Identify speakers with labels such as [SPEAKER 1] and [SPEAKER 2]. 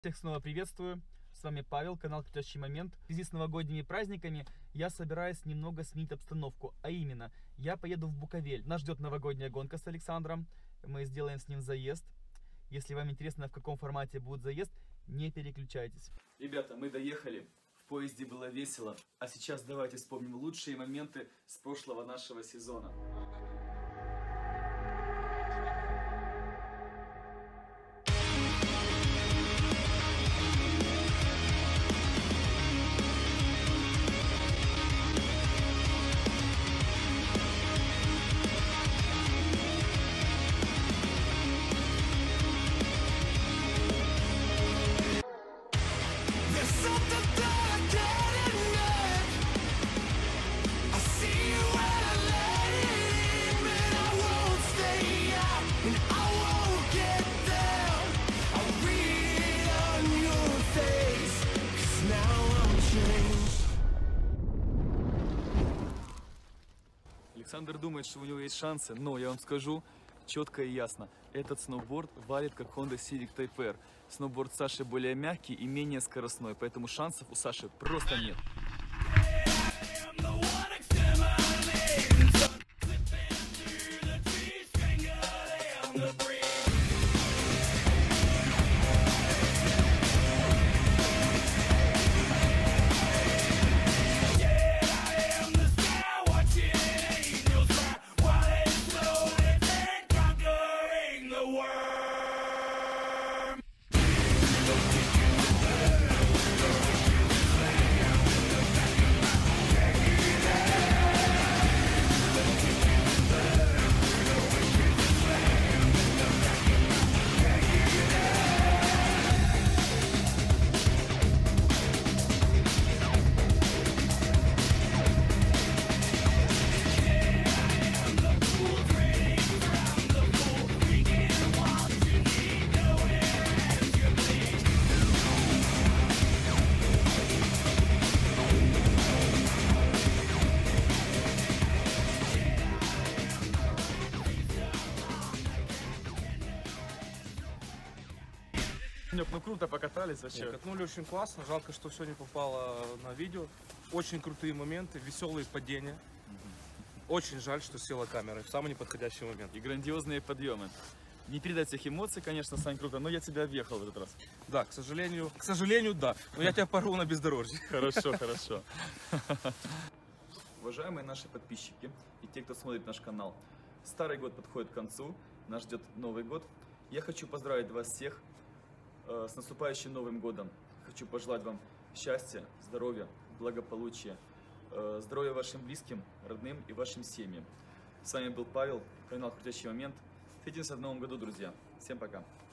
[SPEAKER 1] Всех снова приветствую, с вами Павел, канал Крутящий Момент. В связи с новогодними праздниками я собираюсь немного сменить обстановку, а именно, я поеду в Буковель. Нас ждет новогодняя гонка с Александром, мы сделаем с ним заезд. Если вам интересно, в каком формате будет заезд, не переключайтесь. Ребята, мы доехали, в поезде было весело, а сейчас давайте вспомним лучшие моменты с прошлого нашего сезона. Александр думает, что у него есть шансы, но я вам скажу четко и ясно. Этот сноуборд валит как Honda Civic Type R. Сноуборд Саши более мягкий и менее скоростной, поэтому шансов у Саши просто нет. Ну круто покатались вообще.
[SPEAKER 2] Катнули очень классно, жалко, что все не попало на видео. Очень крутые моменты, веселые падения. Очень жаль, что села камера в самый неподходящий момент.
[SPEAKER 1] И грандиозные подъемы. Не передать всех эмоций, конечно, Сань, круто, но я тебя объехал в этот раз.
[SPEAKER 2] Да, к сожалению, да. Но я тебя порву на бездорожье.
[SPEAKER 1] Хорошо, хорошо. Уважаемые наши подписчики и те, кто смотрит наш канал, старый год подходит к концу, нас ждет Новый год. Я хочу поздравить вас всех с наступающим Новым годом. Хочу пожелать вам счастья, здоровья, благополучия, здоровья вашим близким, родным и вашим семьям. С вами был Павел, канал Крутящий Момент. Встретимся в Новом году, друзья. Всем пока.